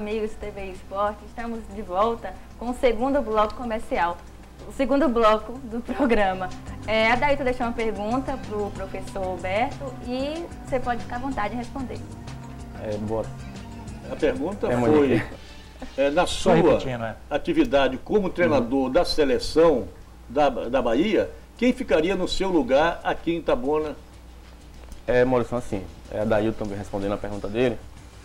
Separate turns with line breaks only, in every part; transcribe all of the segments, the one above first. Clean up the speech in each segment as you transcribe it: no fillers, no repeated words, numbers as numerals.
amigos do TV Esporte, estamos de volta com o segundo bloco comercial, o segundo bloco do programa. A Dailton deixou uma pergunta para o professor Roberto e você pode ficar à vontade em responder.
Bora.
A pergunta foi, na sua atividade como treinador da seleção da Bahia, quem ficaria no seu lugar aqui em Itabuna?
Maurício, assim, a Dailton também respondendo a pergunta dele,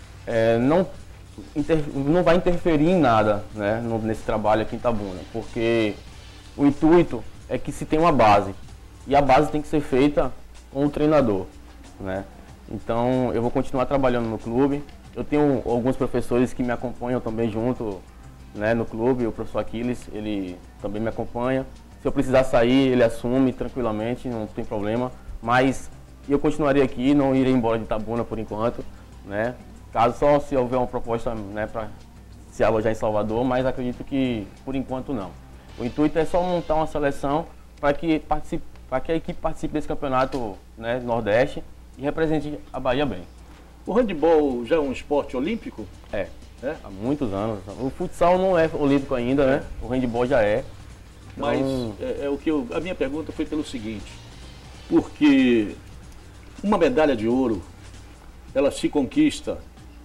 não vai interferir em nada, né, nesse trabalho aqui em Itabuna, porque o intuito é que se tem uma base, e a base tem que ser feita com o treinador, né? Então eu vou continuar trabalhando no clube, eu tenho alguns professores que me acompanham também junto, né, no clube, o professor Aquiles, ele também me acompanha, se eu precisar sair, ele assume tranquilamente, não tem problema, mas eu continuaria aqui, não irei embora de Itabuna por enquanto, né? Caso só se houver uma proposta, né, para se alojar em Salvador, mas acredito que por enquanto não. O intuito é só montar uma seleção para que a equipe participe desse campeonato, né, Nordeste e represente a Bahia bem.
O handebol já é um esporte olímpico?
Há muitos anos. O futsal não é olímpico ainda, né? O handebol já é.
Mas a minha pergunta foi pelo seguinte, porque uma medalha de ouro, ela se conquista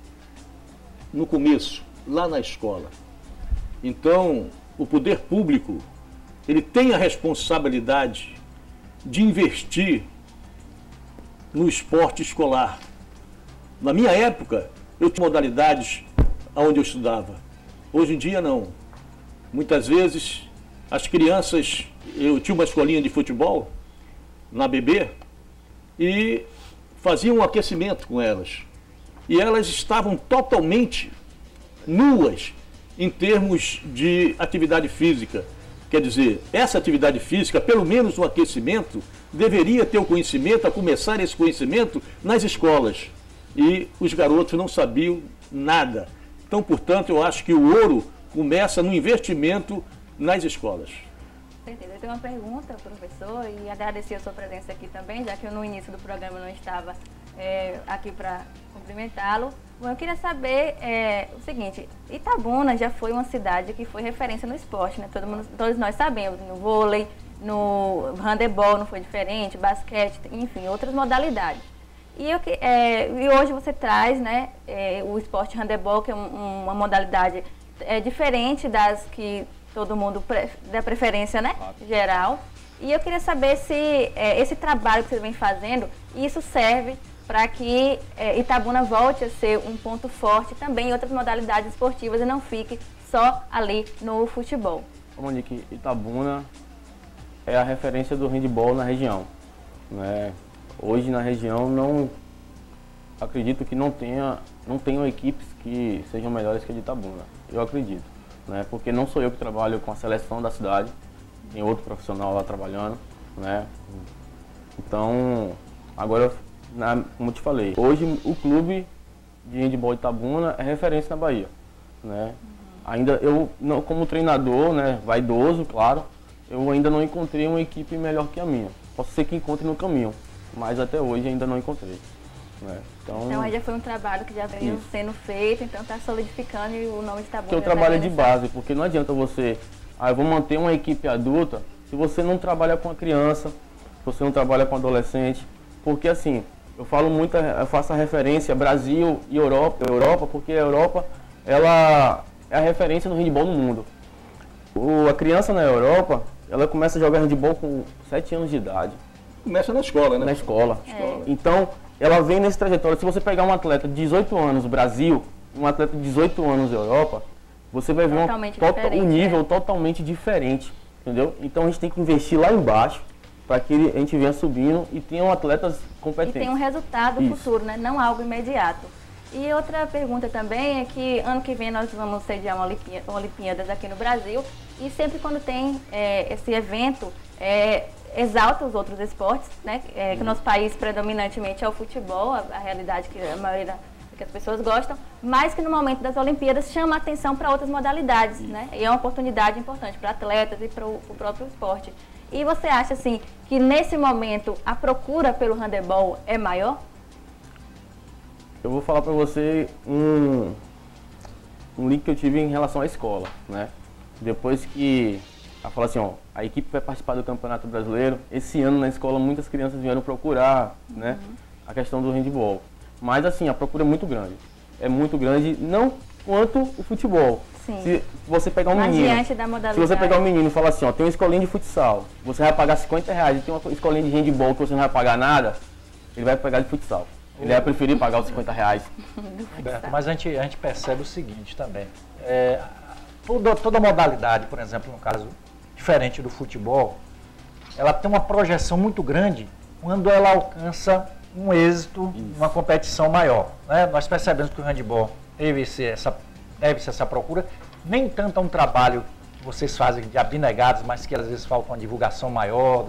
no começo, lá na escola. Então, o poder público, ele tem a responsabilidade de investir no esporte escolar. Na minha época, eu tinha modalidades onde eu estudava. Hoje em dia, não. Muitas vezes, as crianças, eu tinha uma escolinha de futebol na BB, e fazia um aquecimento com elas. E elas estavam totalmente nuas em termos de atividade física. Quer dizer, essa atividade física, pelo menos o aquecimento, deveria ter o conhecimento, a começar esse conhecimento nas escolas. E os garotos não sabiam nada. Então, portanto, eu acho que o ouro começa no investimento nas escolas.
Eu tenho uma pergunta, professor, e agradecer a sua presença aqui também, já que eu no início do programa não estava aqui para cumprimentá-lo. Bom, eu queria saber o seguinte, Itabuna já foi uma cidade que foi referência no esporte, né? Todos nós sabemos, no vôlei, no handebol não foi diferente, basquete, enfim, outras modalidades. E hoje você traz, né, o esporte handebol, que é uma modalidade diferente das que todo mundo dá preferência, né, geral. E eu queria saber se esse trabalho que você vem fazendo, isso serve para que Itabuna volte a ser um ponto forte também em outras modalidades esportivas e não fique só ali no futebol.
Monique, Itabuna é a referência do handebol na região, né? Hoje na região acredito que não tenham equipes que sejam melhores que a de Itabuna, eu acredito, né? Porque não sou eu que trabalho com a seleção da cidade, tem outro profissional lá trabalhando, né? Então, agora, como eu te falei, hoje o clube de handebol de Itabuna é referência na Bahia, né? Ainda eu, não, como treinador, né, vaidoso, claro, eu ainda não encontrei uma equipe melhor que a minha. Posso ser que encontre no caminho, mas até hoje ainda não encontrei, né?
Então aí já foi um trabalho que já veio sendo feito, então está solidificando e o nome de Itabuna.
Porque o trabalho é de base, porque não adianta você, eu vou manter uma equipe adulta, se você não trabalha com a criança, se você não trabalha com adolescente, porque assim, eu faço a referência Brasil e Europa, porque a Europa, ela é a referência no handebol no mundo. A criança na Europa, ela começa a jogar handebol com 7 anos de idade.
Começa na escola, né?
Na escola. Então, ela vem nesse trajetório. Se você pegar um atleta de 18 anos no Brasil, um atleta de 18 anos na Europa, você vai ver um nível totalmente diferente, entendeu? Então, a gente tem que investir lá embaixo para que a gente venha subindo e tenham atletas competentes.
E tem um resultado futuro, né? Não algo imediato. E outra pergunta também é que ano que vem nós vamos sediar uma Olimpíadas aqui no Brasil e sempre quando tem esse evento, exalta os outros esportes, né? Que o nosso país predominantemente é o futebol, a realidade que a maioria que as pessoas gostam, mas que no momento das Olimpíadas chama a atenção para outras modalidades, né? E é uma oportunidade importante para atletas e para o próprio esporte. E você acha assim que nesse momento a procura pelo handebol é maior?
Eu vou falar para você um link que eu tive em relação à escola, né? Depois que ela falou assim, ó, a equipe vai participar do Campeonato Brasileiro, esse ano na escola muitas crianças vieram procurar, né, a questão do handball. Mas assim, a procura é muito grande, não quanto o futebol.
Sim.
Se você pegar um
Mas
menino,
diante da modalidade.
se você pegar um menino e falar assim, ó, tem uma escolinha de futsal, você vai pagar R$50, e tem uma escolinha de handball que você não vai pagar nada, ele vai pegar de futsal. Ele vai preferir pagar os R$50.
Mas a gente percebe o seguinte também. Toda modalidade, por exemplo, no caso diferente do futebol, ela tem uma projeção muito grande quando ela alcança um êxito, uma competição maior, né? Nós percebemos que o handball deve ser essa procura, nem tanto é um trabalho que vocês fazem de abnegados, mas que às vezes falta uma divulgação maior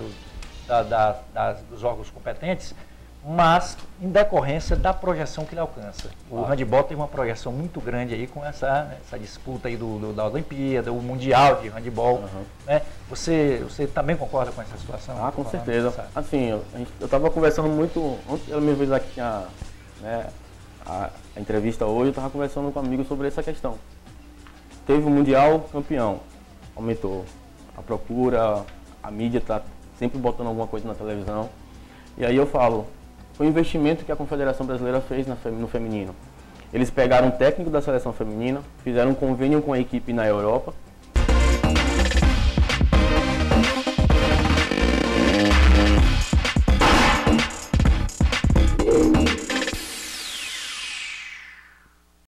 dos órgãos competentes, mas em decorrência da projeção que ele alcança. O handball tem uma projeção muito grande aí com essa disputa aí da Olimpíada, o Mundial de Handball. Né? Você também concorda com essa situação?
Ah, com certeza. Assim, eu estava conversando muito, antes ela me fez aqui a entrevista hoje, eu estava conversando com um amigo sobre essa questão. Teve o Mundial campeão, aumentou a procura, a mídia está sempre botando alguma coisa na televisão. E aí eu falo, foi um investimento que a Confederação Brasileira fez no feminino. Eles pegaram um técnico da seleção feminina, fizeram um convênio com a equipe na Europa